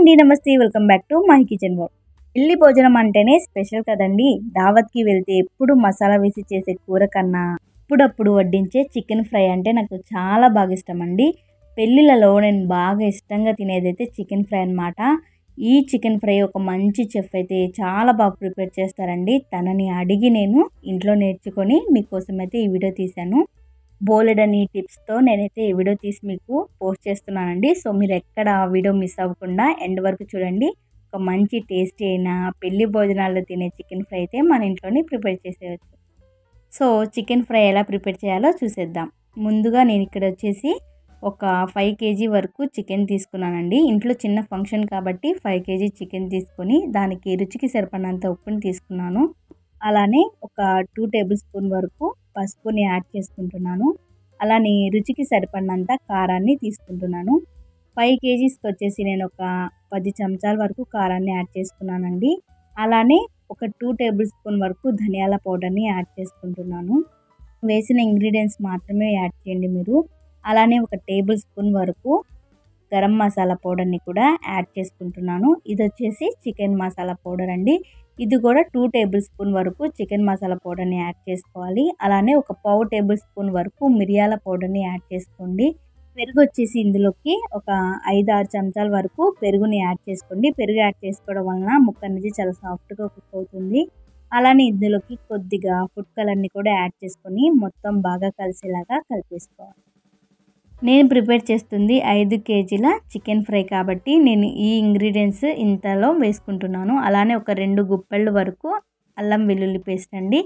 అండి నమస్తే welcome back to my kitchen world. పెళ్లి భోజనం అంటేనే స్పెషల్ కదండి. దావత్కి వెళ్తే ఎప్పుడు మసాలా వేసి చేసే కూర కన్నా అప్పుడప్పుడు వడ్డించే చికెన్ ఫ్రై అంటే నాకు చాలా బాగా ఇష్టం అండి. పెళ్ళిళ్ళలో నేను బాగా ఇష్టంగా తినేదైతే చికెన్ ఫ్రై అన్నమాట. ఈ చికెన్ ఫ్రై ఒక మంచి చెఫ్ అయితే చాలా బాగా ప్రిపేర్ చేస్తారండి. తనని అడిగి నేను ఇంట్లో నేర్చుకొని మీకోసం అయితే ఈ వీడియో తీశాను. బోలెడని టిప్స్తో నేనైతే ఈ వీడియో తీసి మీకు పోస్ట్ చేస్తున్నానండి. సో మీరు ఎక్కడ ఆ వీడియో మిస్ అవ్వకుండా ఎండ్ వరకు చూడండి. ఒక మంచి టేస్టీ అయిన పెళ్లి భోజనాల్లో తినే చికెన్ ఫ్రై అయితే మన ఇంట్లోనే ప్రిపేర్ చేసేయచ్చు. సో చికెన్ ఫ్రై ఎలా ప్రిపేర్ చేయాలో చూసేద్దాం. ముందుగా నేను ఇక్కడ వచ్చేసి ఒక 5 kg వరకు చికెన్ తీసుకున్నానండి. ఇంట్లో చిన్న ఫంక్షన్ కాబట్టి 5 kg చికెన్ తీసుకొని దానికి రుచికి సరిపడినంత ఉప్పుని తీసుకున్నాను. అలానే ఒక 2 టేబుల్ స్పూన్ వరకు పసుపుని యాడ్ చేసుకుంటున్నాను. అలానే రుచికి సరిపడినంత కారాన్ని తీసుకుంటున్నాను. 5 kgస్కి వచ్చేసి నేను ఒక 10 చెంచాల వరకు కారాన్ని యాడ్ చేసుకున్నానండి. అలానే ఒక 2 టేబుల్ స్పూన్ వరకు ధనియాల పౌడర్ని యాడ్ చేసుకుంటున్నాను. వేసిన ఇంగ్రీడియంట్స్ మాత్రమే యాడ్ చేయండి మీరు. అలానే ఒక టేబుల్ స్పూన్ వరకు గరం మసాలా పౌడర్ని కూడా యాడ్ చేసుకుంటున్నాను. ఇది వచ్చేసి చికెన్ మసాలా పౌడర్ అండి. ఇది కూడా 2 టేబుల్ స్పూన్ వరకు చికెన్ మసాలా పౌడర్ని యాడ్ చేసుకోవాలి. అలానే ఒక 1/2 టేబుల్ స్పూన్ వరకు మిరియాల పౌడర్ని యాడ్ చేసుకోండి. పెరుగు వచ్చేసి ఇందులోకి ఒక 5-6 చెంచాల వరకు పెరుగుని యాడ్ చేసుకోండి. పెరుగు యాడ్ చేసుకోవడం వలన ముక్క అనేది చాలా సాఫ్ట్గా కుక్ అవుతుంది. అలానే ఇందులోకి కొద్దిగా ఫుడ్ కలర్ని కూడా యాడ్ చేసుకొని మొత్తం బాగా కలిసేలాగా కలిపేసుకోవాలి. నేను ప్రిపేర్ చేస్తుంది 5 kgల చికెన్ ఫ్రై కాబట్టి నేను ఈ ఇంగ్రీడియంట్స్ ఇంతలో వేసుకుంటున్నాను. అలానే ఒక 2 గుప్పెళ్ళ వరకు అల్లం వెల్లుల్లి పేస్ట్ అండి.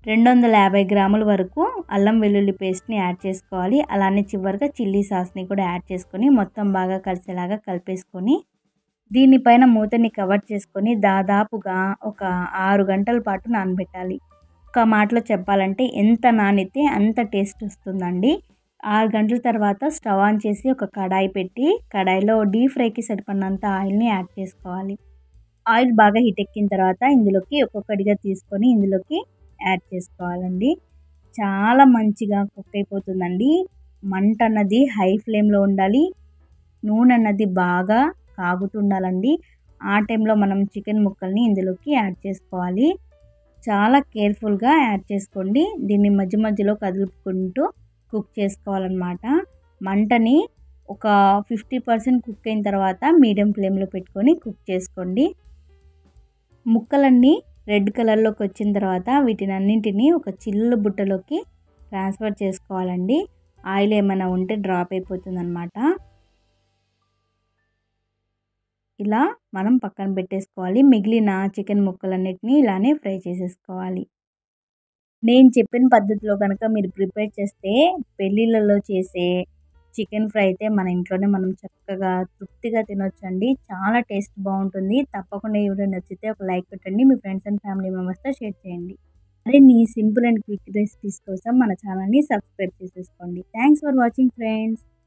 250 గ్రాముల వరకు అల్లం వెల్లుల్లి పేస్ట్ని యాడ్ చేసుకోవాలి. అలానే చివరిగా చిల్లీ సాస్ని కూడా యాడ్ చేసుకొని మొత్తం బాగా కలిసేలాగా కలిపేసుకొని దీనిపైన మూతని కవర్ చేసుకొని దాదాపుగా ఒక 6 గంటల పాటు నానబెట్టాలి. ఒక మాటలో చెప్పాలంటే ఎంత నానితే అంత టేస్ట్ వస్తుందండి. 6 గంటల తర్వాత స్టవ్ ఆన్ చేసి ఒక కడాయి పెట్టి కడాయిలో డీప్ ఫ్రైకి సరిపడినంత ఆయిల్ని యాడ్ చేసుకోవాలి. ఆయిల్ బాగా హీట్ ఎక్కిన తర్వాత ఇందులోకి ఒక్కొక్కటిగా తీసుకొని ఇందులోకి యాడ్ చేసుకోవాలండి. చాలా మంచిగా కుక్ అయిపోతుందండి. మంట అన్నది హై ఫ్లేమ్లో ఉండాలి. నూనె అన్నది బాగా కాగుతుండాలండి. ఆ టైంలో మనం చికెన్ ముక్కల్ని ఇందులోకి యాడ్ చేసుకోవాలి. చాలా కేర్ఫుల్గా యాడ్ చేసుకోండి. దీన్ని మధ్య మధ్యలో కదుపుకుంటూ కుక్ చేసుకోవాలన్నమాట. మంటని ఒక 50% కుక్ అయిన తర్వాత మీడియం ఫ్లేమ్లో పెట్టుకొని కుక్ చేసుకోండి. ముక్కలన్నీ రెడ్ కలర్లోకి వచ్చిన తర్వాత వీటిని అన్నింటినీ ఒక చిల్లు బుట్టలోకి ట్రాన్స్ఫర్ చేసుకోవాలండి. ఆయిల్ ఏమైనా ఉంటే డ్రాప్ అయిపోతుందన్నమాట. ఇలా మనం పక్కన పెట్టేసుకోవాలి. మిగిలిన చికెన్ ముక్కలన్నిటిని ఇలానే ఫ్రై చేసేసుకోవాలి. నేను చెప్పిన పద్ధతిలో కనుక మీరు ప్రిపేర్ చేస్తే పెళ్ళిళ్ళలో చేసే చికెన్ ఫ్రై అయితే మన ఇంట్లోనే మనం చక్కగా తృప్తిగా తినొచ్చండి. చాలా టేస్ట్ బాగుంటుంది. తప్పకుండా ఈ వీడియో నచ్చితే ఒక లైక్ పెట్టండి. మీ ఫ్రెండ్స్ అండ్ ఫ్యామిలీ మెంబర్స్తో షేర్ చేయండి. మరిన్ని సింపుల్ అండ్ క్విక్ రెసిపీస్ కోసం మన ఛానల్ని సబ్స్క్రైబ్ చేసేసుకోండి. Thanks for watching friends.